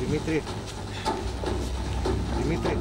Δημήτρη. Δημήτρη.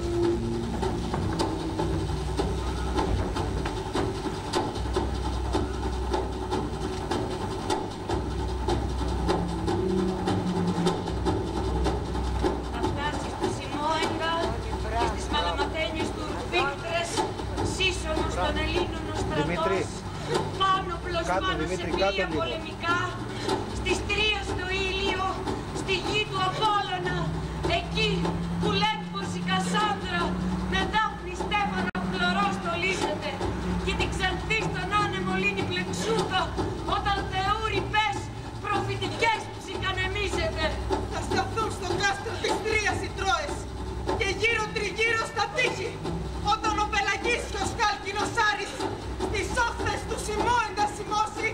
Κάτω, Δημήτρη, κάτω λίγο. Πολεμικά, στις Τρίας στο ήλιο, στη γη του Απόλλωνα, εκεί που λέτπος η Κασάνδρα με Δάφνη Στέφανα φλωρό στολίζεται και την Ξανθή στον άνεμο λύνει πλεξούδα όταν θεούροι πες προφητικές ψυχανεμίζεται. Θα σταθούν στο κάστρο της Τρίας οι Τρόες και γύρω τριγύρω στα τείχη όταν ο Πελαγίσιος χάλκινος Άρης στις όχθες του Σιμώην θα σημώσει,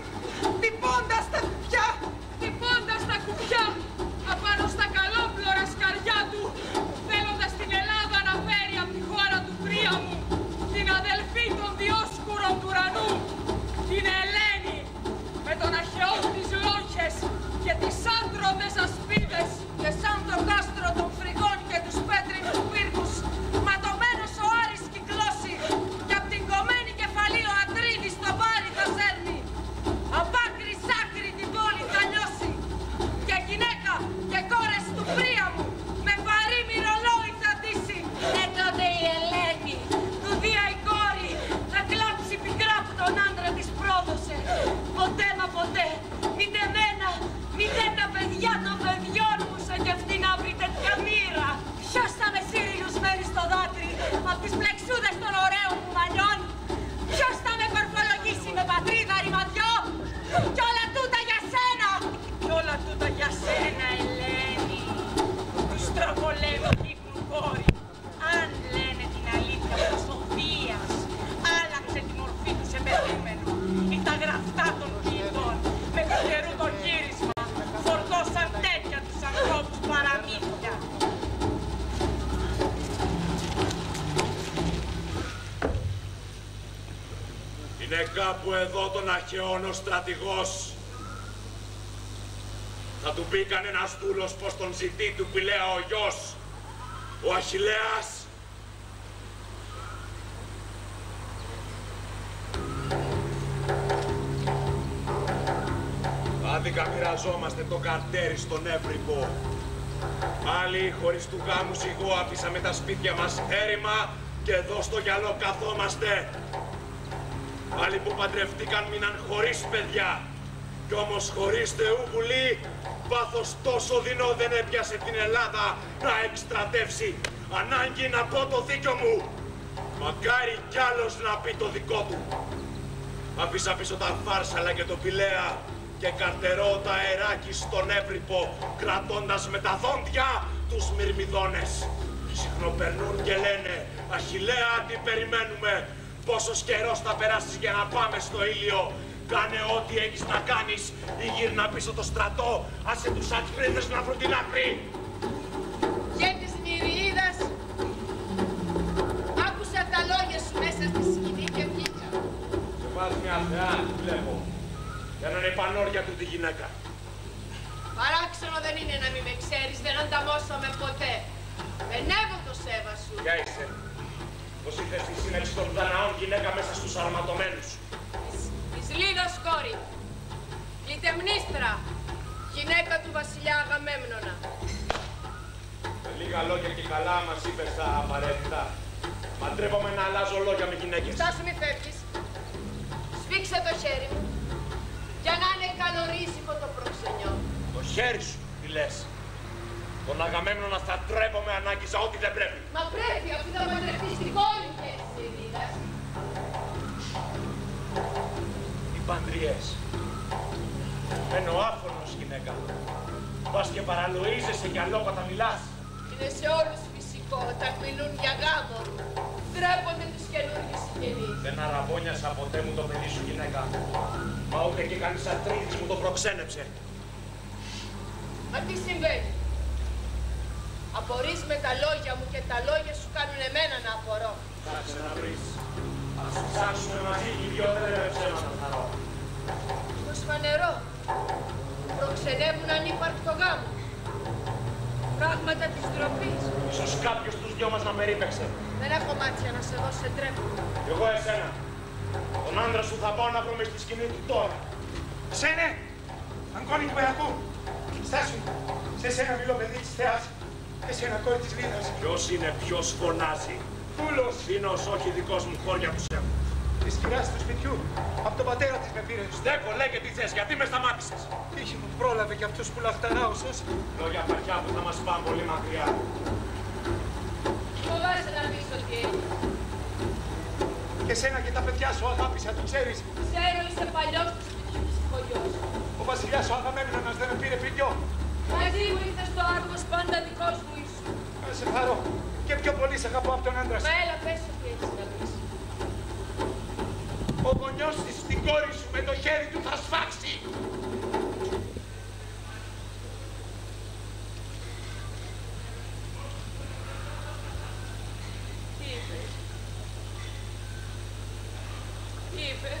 τυπώντας τα κουπιά απάνω στα καλόπλωρα σκαριά του, θέλοντας την Ελλάδα να φέρει από τη χώρα του Πρίαμου την αδελφή των διόσκουρων του ουρανού, την Ελένη, με τον αχαιό της λόγχες και τις άντροντες ασπίδες και σαν το κάστρο των φρυγών και τους πέτρινους πύργους ματωμένος ο Άρης κυκλώσει και απ' την κομμένη κεφαλή ο Αντρίδης το πάρει θα σέρνει. Απ' άκρη σ' άκρη την πόλη θα λιώσει και γυναίκα και κόρες του Πρίαμου με βαρύ μυρολόι θα ντύσει. Τότε η Ελένη, του Δία η κόρη, θα κλάψει πικρά που τον άντρα της πρόδωσε. Ποτέ μα ποτέ, μήτε μένα, μήτε τα παιδιά των παιδιών μου σαν κι αυτή να βρει τέτοια μοίρα. Ποιος θα με σύρει λουσμένη στο δάκρυ απ' τις πλεξούδες των ωραίων μου μαλλιών. Ποιος θα με κορφολογήσει με πατρίδα ρηματιό. Κι όλα τούτα για σένα. Κι όλα τούτα για σένα, Ελένη. Του στραβολεύω δείχνουν κόρη. Αν λένε την αλήθεια πως ο Δίας άλλαξε τη μορφή του σε περίμενο ή τα γραφτά των ποιητών με του καιρού το γύρισμα φορτώσαν τέτοια τους ανθρώπους παραμύθια. Είναι κάπου εδώ τον αχαιών ο στρατηγός. Θα του πει κανένας δούλος πως τον ζητεί του Πηλαία ο γιος, ο Αχιλλέας. Άδικα μοιραζόμαστε το καρτέρι στον Εύρυπο. Άλλοι χωρίς του γάμου ζυγό αφήσαμε τα σπίτια μας έρημα και εδώ στο γυαλό καθόμαστε. Άλλοι που παντρευτήκαν μείναν χωρίς παιδιά. Κι όμως χωρίς Θεού Βουλή, πάθος τόσο δεινό δεν έπιασε την Ελλάδα να εκστρατεύσει. Ανάγκη να πω το δίκιο μου. Μακάρι κι άλλος να πει το δικό του. Άφησα πίσω τα Φάρσαλα και το Πηλαία και καρτερώ τα αεράκι στον Εύρυπο, κρατώντας με τα δόντια τους Μυρμηδόνες. Συχνοπερνούν και λένε, Αχιλλέα, τι περιμένουμε. Πόσος καιρός θα περάσεις για να πάμε στο ήλιο. Κάνε ό,τι έχεις να κάνεις ή γύρνα πίσω το στρατό. Άσε τους ατσπρίδες να βρουν την άκρη. Γέντης Νηριίδας, άκουσα τα λόγια σου μέσα στη σκηνή και βγήκα. Σε πας μια θεά, βλέπω. Για να είναι πανόρια του τη γυναίκα. Παράξενο δεν είναι να μην με ξέρεις, δεν ανταμώσαμε ποτέ. Μενεύω το σέβα σου. Ποια είσαι. Πως ήρθες στη σύνεξη των Δαναών γυναίκα μέσα στους αρματωμένους. Της Λίδος κόρη. Κλητεμνίστρα. Γυναίκα του βασιλιά Αγαμέμνονα. Με λίγα λόγια και καλά μας είπες τα απαραίτητα. Μα ντρέπομαι να αλλάζω λόγια με γυναίκες. Στάσου μη φεύγεις. Σφίξε το χέρι μου. Για να είναι καλορίζικο το προξενιό. Το χέρι σου, τι λες. Τον Αγαμέμνονα θα τρέπομαι ανάγκησα ό,τι δεν πρέπει. Μα πρέπει, αφού θα παντρευτείς την κόρη και εσύ, Λίδας. Οι παντριές. Μένω άφωνος, γυναίκα. Πας και παραλοίζεσαι για λόγο όταν μιλάς. Είναι σε όλους φυσικό όταν μιλούν για γάμο. Ντρέπονται τους καινούργιους συγγενείς. Δεν αραβώνιασα ποτέ μου το παιδί σου, γυναίκα. Μα ούτε και κανείς Ατρίδης μου το προξένεψε. Μα τι συμβαίνει. Απορείς με τα λόγια μου και τα λόγια σου κάνουν εμένα να απορώ. Κάτσε να βρεις. Ας ψάξουμε μαζί και οι δυο δεν είναι ψέματα θα ρω. Στο φανερό. Προξενεύουν ανύπαρκτο γάμο. φράγματα της ντροπής. Ίσως κάποιος τους δυο μας να με ρίπεξε. Δεν έχω μάτια να σε δω σε τρέπω. Κι εγώ εσένα. Τον άντρα σου θα πάω να βρω μες στη σκηνή του τώρα. Σένε! Αγκόνι του Εακού! Στάσου! Σε σένα μιλώ, παιδί της θεάς. Εσένα, κόρη της Λίδας. Ποιος είναι, ποιος φωνάζει. Πούλος! Δίνος, όχι δικός μου, χώρια τους έχω. Της κυράς του σπιτιού. Από τον πατέρα της με πήρε. Στέκω, λέγε τι θες, γιατί με σταμάτησες. Τύχη μου πρόλαβε κι αυτός που λαχταράωσες. Λόγια παχιά που θα μας πάνε πολύ μακριά. Φοβάσαι να πεις ότι έγινε. Και σένα και τα παιδιά σου αγάπησα, το ξέρεις. Ξέρω είσαι παλιός του σπιτιού ψυχογιός. Ο βασιλιάς ο Αγαμέμνονας δεν με πήρε πριν δυο. Μαζί μου ήρθες στο Άργος, πάντα δικός μου ήσου. Να σε χαρώ. Και πιο πολύ σε αγαπώ από τον άντρα σου. Μα έλα, πες ότι έχεις να πεις. Ο γονιός της την κόρη σου με το χέρι του θα σφάξει. Τι είπες. Τι είπες.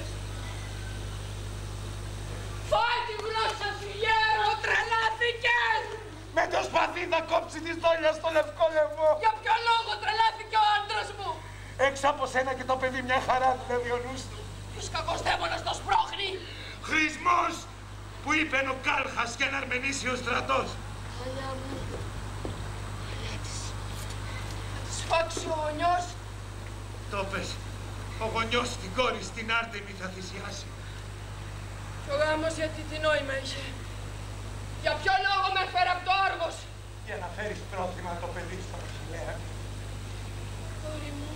Φάει τη γλώσσα σου, γέρο, τρελάθηκες. Με το σπαθί θα κόψει τη στόλια στο λευκό λαιμό. Για ποιο λόγο τρελάθηκε ο άντρας μου. Έξω από σένα και το παιδί μια χαρά δουλεύει ο νους του. Τους κακοστέμονας το σπρώχνει. Χρησμός που είπε ο Κάλχας για να αρμενήσει ο στρατός. Παλιά μου. Παλιά της. Θα της φάξει ο γονιός. Το πες. Ο γονιός την κόρη στην Άρτεμη θα θυσιάσει. Και ο γάμος γιατί τι νόημα είχε. Για ποιο λόγο με έφερε από το Άργος. Για να φέρεις πρόθυμα το παιδί στο βασιλέα. Κόρη μου.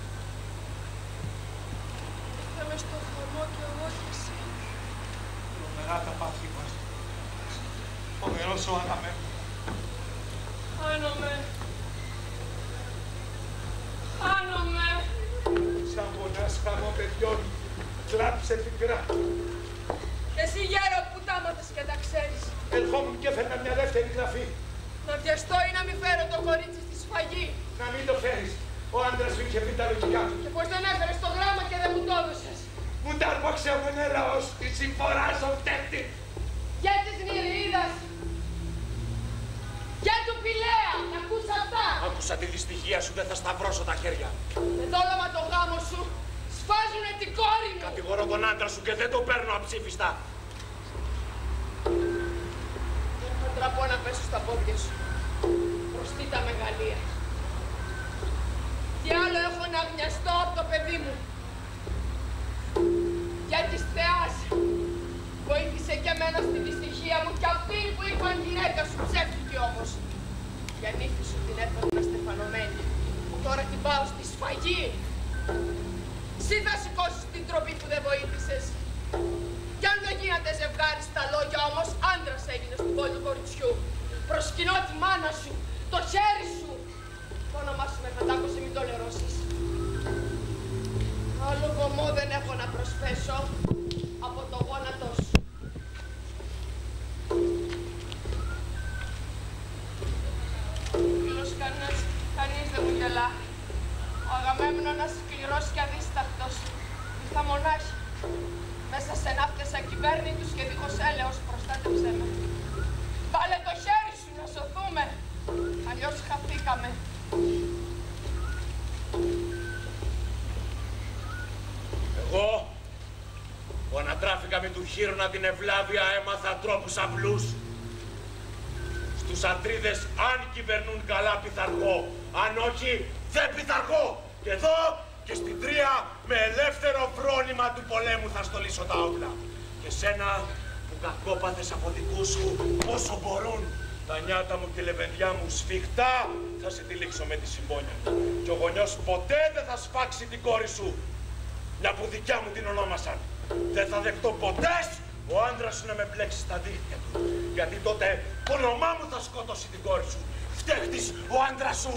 Ήρθαμε στο χαμό κι εγώ κι εσύ. Τρομερά τα πάθη μας. Φοβερός ο Αγαμέμνων. Χάνομαι. Χάνομαι. Σαν γονάς χαμό παιδιών, κλάψε πικρά. Εσύ γέρο που τα μάθες και τα ξέρεις. Ερχόμουν και έφερνα μια δεύτερη γραφή. Να βιαστώ ή να μην φέρω το κορίτσι στη σφαγή. Να μην το φέρεις. Ο άντρας σου είχε πει τα λογικά του. Και πως δεν έφερες το γράμμα και δεν μου το έδωσες. Μου τα άρπαξε ο νερός τη συμφορά στον τέκτη. Για της Νηρίδας. Για του Πηλαία. Να ακούς αυτά. Άκουσα τη δυστυχία σου, δεν θα σταυρώσω τα χέρια. Με το όνομα το γάμο σου σφάζουνε την κόρη μου. Κατηγορώ τον άντρα σου και δεν το παίρνω αψήφιστα. Δεν θα τραπώ να πέσω στα πόδια σου. Μπροστή τα μεγαλεία. Τι άλλο έχω να μοιαστώ από το παιδί μου. Για της θεάς. Βοήθησε και εμένα στη δυστυχία μου κι αυτή που είπαν γυναίκα σου ψεύτικη όμως. Για νύφη σου την έφερνα στεφανωμένη. Τώρα την πάω στη σφαγή. Εσύ θα σηκώσεις την τροπή που δεν βοήθησες. Κι αν δεν γίνατε ζευγάρι στα λόγια όμως, άντρας έγινες του πόλου κοριτσιού. Προσκυνώ τη μάνα σου, το χέρι σου. Το όνομά σου με φαντάκωσε, μην το λερώσεις. Άλλο βωμό δεν έχω να προσθέσω από το γόνατό σου. Φίλος κανείς δεν μου γελά. Ο Αγαμέμνονας σκληρός και αδίστακτος. Ήρθα μονάχη. Μέσα σε ναύτες ακυβέρνητους και δίχως έλεος προστάτεψέ με. Βάλε το χέρι σου να σωθούμε. Αλλιώς χαθήκαμε. Εγώ, που ανατράφηκα με του χείρονα την ευλάβεια, έμαθα τρόπους απλούς. Στους ατρίδες, αν κυβερνούν καλά, πειθαρχώ. Αν όχι, δεν πειθαρχώ. Και εδώ και στην Τρία, με ελεύθερο φρόνημα του πολέμου θα στολίσω τα όπλα. Και σένα, που κακόπαθες από δικού σου, όσο μπορούν, τα νιάτα μου και λεβεντιά μου σφιχτά θα σε τυλίξω με τη συμπόνια. Και ο γονιός ποτέ δεν θα σφάξει την κόρη σου, μια που δικιά μου την ονόμασαν. Δεν θα δεχτώ ποτέ ο άντρας σου να με μπλέξει στα δίχτυα του. Γιατί τότε το όνομά μου θα σκότωσει την κόρη σου. Φταίχτης ο άντρας σου.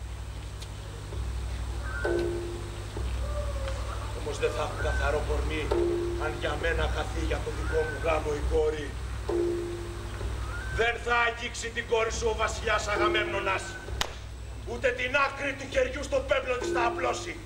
Όμως δεν θα έχω καθαρό κορμί αν για μένα χαθεί για το δικό μου γάμο η κόρη. Δεν θα αγγίξει την κόρη σου ο βασιλιάς Αγαμέμνονας. Ούτε την άκρη του χεριού στο πέπλο της θα απλώσει.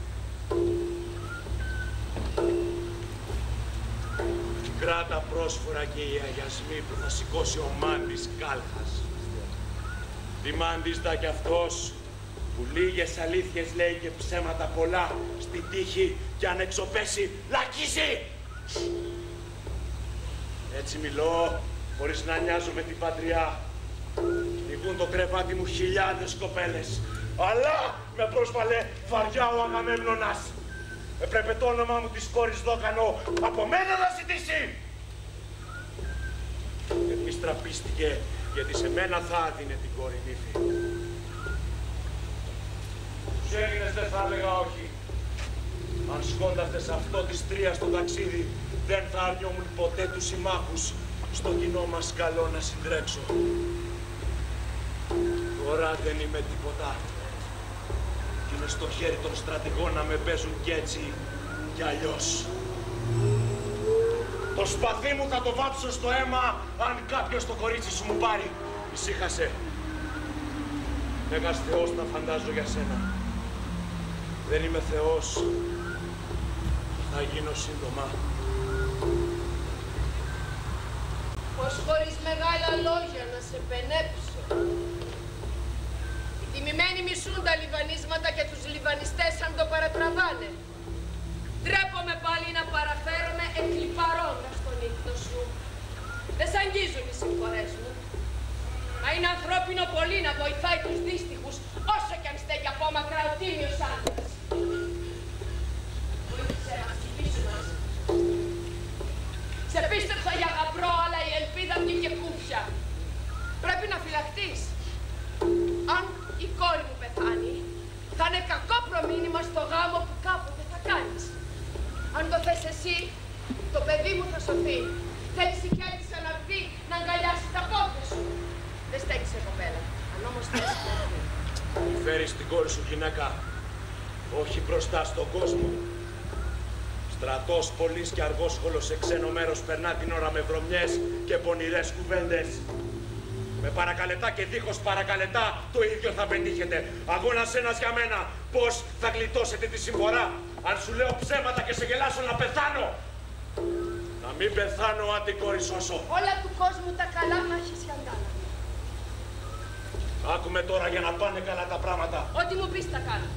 Κράτα πρόσφορα και οι αγιασμοί που θα σηκώσει ο μάντης Κάλχας. Δημάντιστα κι αυτός που λίγες αλήθειες λέει και ψέματα πολλά στην τύχη και αν εξωπέσει λακίζει. Έτσι μιλώ χωρίς να νοιάζω με την πατριά. Νικούν το κρεβάτι μου χιλιάδες κοπέλες. Αλλά με πρόσβαλε βαριά ο Αγαμέμνονας. Έπρεπε το όνομά μου της κόρης Δόκανο από μένα να ζητήσει. Εμείς τραπίστηκε γιατί σε μένα θα άδεινε την κόρη νύφη. Τους Έλληνες δεν θα έλεγα όχι. Αν σκόνταυτες αυτό της τρίας στο ταξίδι, δεν θα αρνιόμουν ποτέ τους συμμάχους στο κοινό μας καλό να συντρέξω. Τώρα δεν είμαι τίποτα. Κι είναι στο χέρι των στρατηγών να με παίζουν κι έτσι κι αλλιώς. Το σπαθί μου θα το βάψω στο αίμα αν κάποιος το κορίτσι σου μου πάρει. Ησύχασε. Μέγας Θεός να φαντάζω για σένα. Δεν είμαι Θεός. Θα γίνω σύντομα. Πως χωρίς μεγάλα λόγια να σε πενέψω. Οι τιμημένοι μισούν τα λιβανίσματα και τους λιβανιστές αν το παρατραβάνε. Ντρέπομαι πάλι να παραφέρομαι εκλιπαρώντας τον ύπνο σου. Δεν σ' αγγίζουν οι συμφορές μου. Μα είναι ανθρώπινο πολύ να βοηθάει τους δύστιχους, όσο κι αν στέκει απόμακρα ο τίμιος άντρας. Βοήθησε να χτυπήσω μαζί. Σε πίστεψα για γαμπρό, αλλά η ελπίδα βγήκε κούφια. Πρέπει να φυλαχτείς. Αν η κόρη μου πεθάνει, θα είναι κακό προμήνυμα στο γάμο που κάποτε θα κάνεις. Αν το θες εσύ, το παιδί μου θα σωθεί. Θέλεις η Κέλισσα να βγει να αγκαλιάσει τα πόδια σου. Δεν στέκεις σε κοπέλα. Αν όμως θες Φέρεις την κόρη σου γυναίκα, όχι μπροστά στον κόσμο. Στρατός, πολύς και αργόσχολος σε ξένο μέρος περνά την ώρα με βρωμιές και πονηρές κουβέντες. Με παρακαλετά και δίχως παρακαλετά το ίδιο θα πετύχετε. Αγώνας ένας για μένα. Πώς θα γλιτώσετε τη συμφορά αν σου λέω ψέματα και σε γελάσω να πεθάνω. Να μην πεθάνω αν την κόρη σώσω. Όλα του κόσμου τα καλά να έχεις σκανδάλα. Άκουμε τώρα για να πάνε καλά τα πράγματα. Ό,τι μου πεις θα κάνω.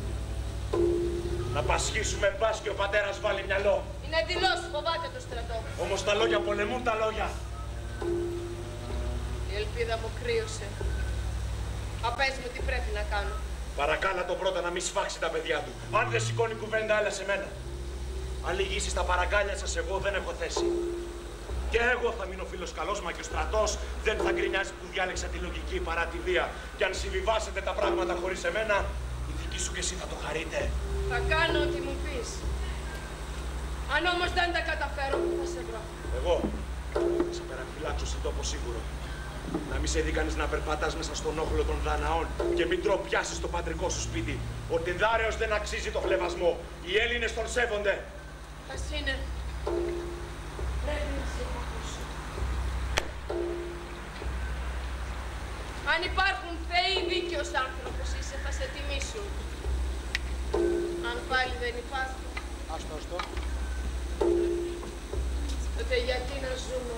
Να πασχίσουμε μπας και ο πατέρας βάλει μυαλό. Είναι εντυλώς, φοβάται το στρατό. Όμως τα λόγια πολεμούν τα λόγια. Η ελπίδα μου κρύωσε. Πες μου τι πρέπει να κάνω. Παρακάλα τον πρώτα να μην σφάξει τα παιδιά του. Αν δεν σηκώνει κουβέντα, έλα σε μένα. Αν λυγίσει τα παραγκάλια σας, εγώ δεν έχω θέση. Και εγώ θα μείνω φίλος καλός, μα και ο στρατός δεν θα γκρινιάζει που διάλεξα τη λογική παρά τη βία. Και αν συμβιβάσετε τα πράγματα χωρίς εμένα, η δική σου και εσύ θα το χαρείτε. Θα κάνω ό,τι μου πεις. Αν όμως δεν τα καταφέρω, πού θα σε βρω. Εγώ θα σε περαφυλάξω σε τόπο σίγουρο. Να μην σε δει κανείς να περπατάς μέσα στον όχλο των Δαναών και μην τροπιάσεις το πατρικό σου σπίτι. Ο Τιδάρεος δεν αξίζει το χλεβασμό. Οι Έλληνες τον σέβονται. Ας είναι. Πρέπει να σε υπακούσω. Αν υπάρχουν θεοί, δίκαιος άνθρωπος είσαι, θα σε τιμήσουν. Αν πάλι δεν υπάρχουν, Άστο. τότε γιατί να ζούμε.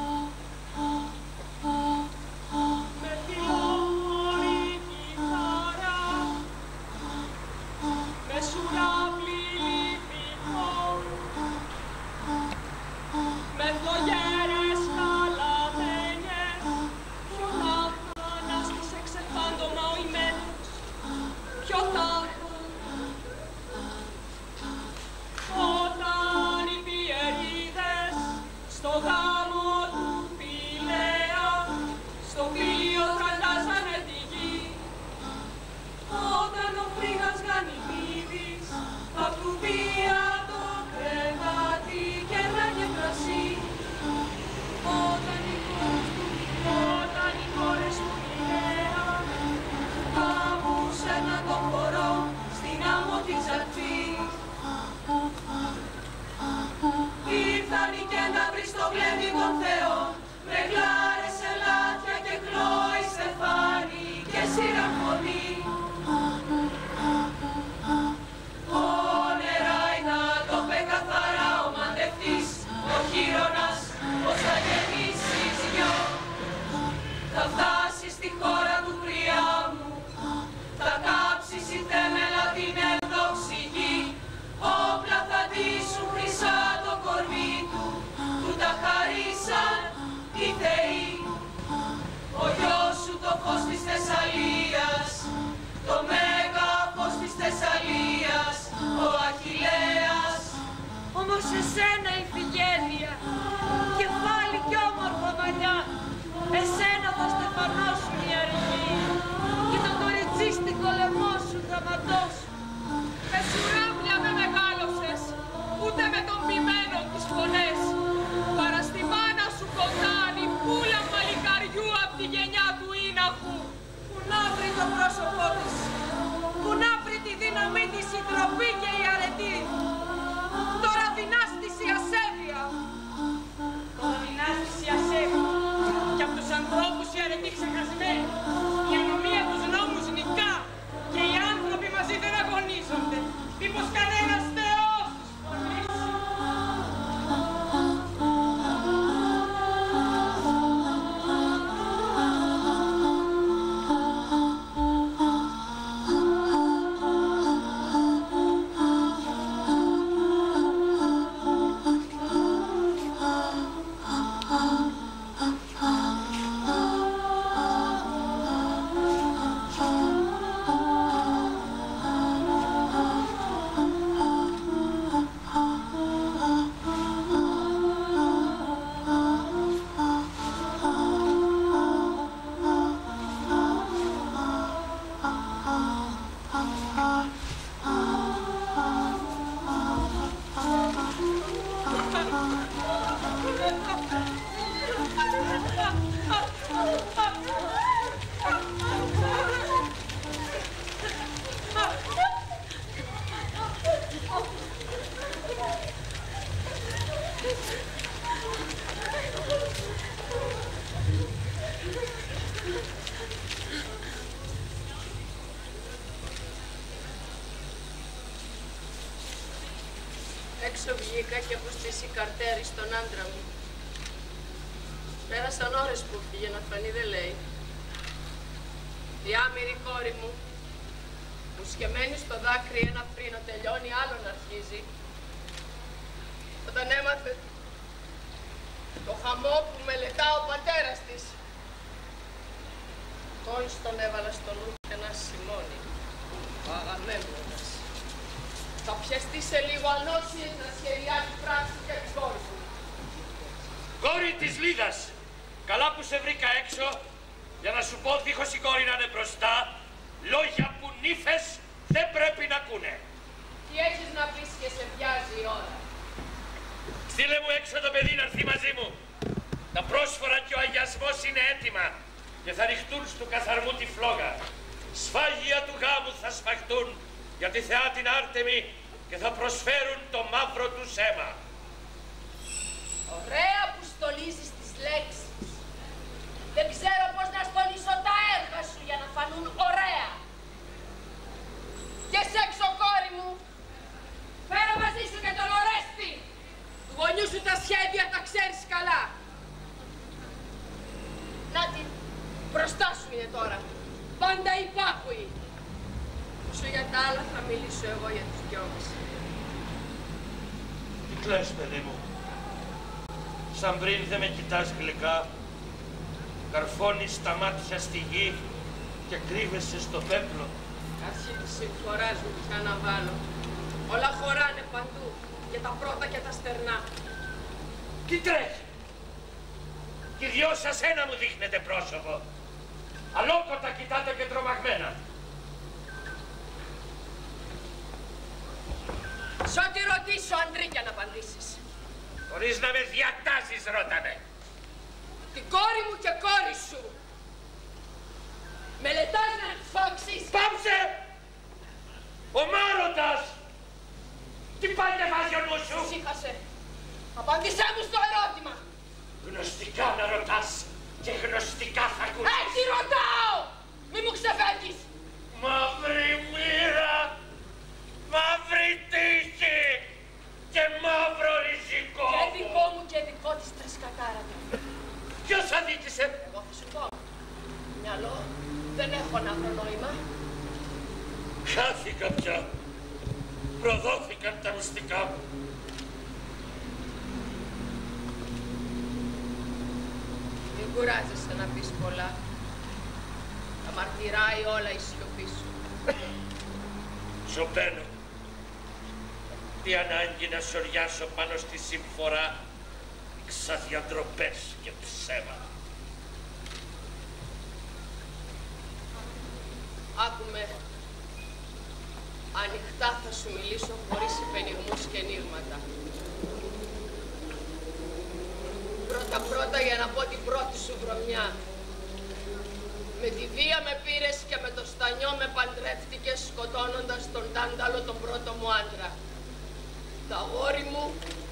Με την όρη κιθάρα Θεσσαλίας, το μέγαφος της Θεσσαλίας, ο Αχιλλέας. Όμως εσένα Ιφηγένεια, κεφάλι κι όμορφα μαλλιά, εσένα θα στεφανώσουν οι αργοί και το κοριτσίστικο λαιμό σου θα ματώσουν. Με σουράβλια με μεγάλωσες, ούτε με τον ποιμένο τις φωνές. Παρά στη μάνα σου κοντά νυφούλα παλικαριού απ' τη γενιά του Ίναχου. Που να βρει το πρόσωπό της, που να βρει τη δύναμή της η ντροπή και η αρετή. Τώρα δεινάστης η ασέβεια. Τώρα δεινάστης η ασέβεια. Κι απ' τους ανθρώπους η αρετή ξεχασμένη. Η ανομία τους νόμους νικά. Και οι άνθρωποι μαζί δεν αγωνίζονται. Μήπως κανένας θεός τους πονήσει. Έξω βγήκα και έχω στήσει καρτέρι στον άντρα μου. Πέρασαν ώρες που πήγε να φανεί δεν λέει. Η άμυρη κόρη μου, που σκεμμένη στο δάκρυ ένα φρύνο τελειώνει, άλλον αρχίζει. Όταν έμαθε το χαμό που μελετά ο πατέρας της, μόλις τον έβαλα στο νου και ένα σημώνει, ο Αγαμέμνονας. Θα πιαστεί σε λίγο ανώσιες να σχεδιάζει πράξη για την κόρη του. Κόρη της Λίδας, καλά που σε βρήκα έξω, για να σου πω δίχως η κόρη να είναι μπροστά, λόγια που νύφες δεν πρέπει να ακούνε. Τι έχεις να πεις και σε βιάζει η ώρα. Στείλε μου έξω το παιδί να έρθει μαζί μου. Τα πρόσφορα και ο αγιασμός είναι έτοιμα και θα ρηχτούν στου καθαρμού τη φλόγα. Σφάγια του γάμου θα σφαχτούν για τη θεά την Άρτεμη και θα προσφέρουν το μαύρο του αίμα. Ωραία που στολίζεις τις λέξεις. Δεν ξέρω πώς να στολίσω τα έργα σου για να φανούν ωραία. Και σε έξω, κόρη μου. Φέρω μαζί σου και τον Ορέστη. Του γονιού σου τα σχέδια τα ξέρεις καλά. Νάτι, μπροστά σου είναι τώρα. Πάντα υπάκουη. Όσο για τα άλλα θα μιλήσω εγώ για τους δυο μας. Τι κλαις, παιδί μου. Σαν πριν δεν με κοιτάς γλυκά, καρφώνεις τα μάτια στη γη και κρύβεσαι στο πέπλο. Αρχή της συμφοράς μου πια να βάλω. Όλα χωράνε παντού, και τα πρώτα και τα στερνά. Τι τρέχει. Κι οι δυο σας ένα μου δείχνετε πρόσωπο. Αλόκοτα κοιτάτε και τρομαγμένα. Σ' ό,τι ρωτήσω, Αντρίκια, να απαντήσεις. Χωρίς να με διατάσεις, ρώταμε. Την κόρη μου και κόρη σου. Μελετάς να τις φάξεις. Πάψε! Ο Μάρωτας! Τι πάλι δεν βάζει ο νους σου! Σύχασε. Απάντησέ μου στο ερώτημα. Γνωστικά να ρωτάς και γνωστικά θα ακούσεις. Έτσι ρωτάω! Μη μου ξεφεύγεις. Μαύρη μοίρα, μαύρη τύχη και μαύρο ριζικό. Και δικό μου και δικό της τρισκακάρα του. Ποιος αδίκησε? Εγώ θα σου πω. Μυαλό, δεν έχω να βρω νόημα. Χάθηκα πια. Προδόθηκαν τα μυστικά μου. Μην κουράζεσαι να πεις πολλά. Τα μαρτυράει όλα η σιωπή σου. Σωπαίνω. Τι ανάγκη να σωριάσω πάνω στη συμφορά ξαδιαντροπές και ψέματα. Άκουμε. Ανοιχτά θα σου μιλήσω χωρίς υπενιγμούς και ενίγματα. Πρώτα για να πω την πρώτη σου βρωμιά. Με τη βία με πήρες και με το στανιό με παντρεύτηκες σκοτώνοντας τον Τάνταλο τον πρώτο μου άντρα. Το αγόρι μου